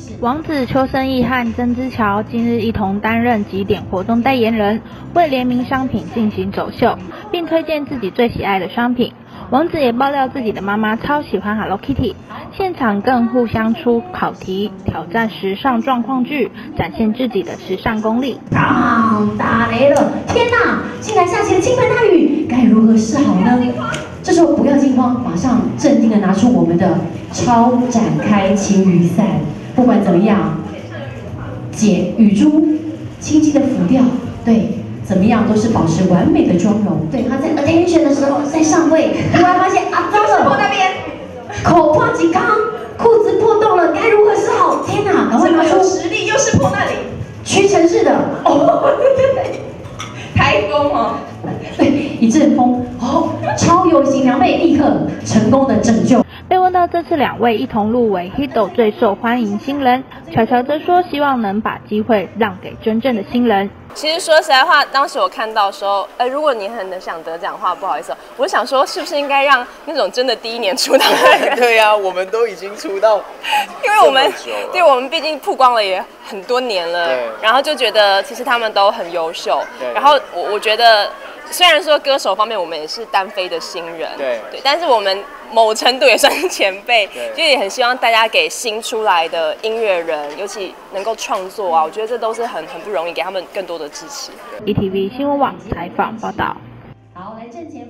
王子邱胜义和曾之乔今日一同担任几点活动代言人，为联名商品进行走秀，并推荐自己最喜爱的商品。王子也爆料自己的妈妈超喜欢 Hello Kitty， 现场更互相出考题，挑战时尚状况剧，展现自己的时尚功力。 打雷了！天哪，竟然下起了倾盆大雨，该如何是好呢？这时候不要惊慌，马上镇定的拿出我们的超展开晴雨伞。不管怎么样，解雨珠，轻轻的浮掉，对。 怎么样都是保持完美的妆容。对，他在 attention 的时候，在上位，突然发现啊，糟了，那边口破几缸，裤子破洞了，该如何是好？天哪，赶快拿出实力，又是破那里， 屈臣氏的哦，对，台风哦， 对，一阵风，哦，超有型娘妹立刻成功的拯救。 被问到这次两位一同入围 Hito 最受欢迎新人，乔乔则说希望能把机会让给真正的新人。 其实说实在话，当时我看到的时候，如果你很想得奖的话，不好意思，我想说是不是应该让那种真的第一年出道的人？ 对呀，我们都已经出道， 因为我们毕竟曝光了也很多年了，然后就觉得其实他们都很优秀，然后我觉得。 虽然说歌手方面我们也是单飞的新人，对，但是我们某程度也算是前辈，就也很希望大家给新出来的音乐人，尤其能够创作啊，我觉得这都是很不容易，给他们更多的支持。 ETV 新闻网采访报道。 好，来正前。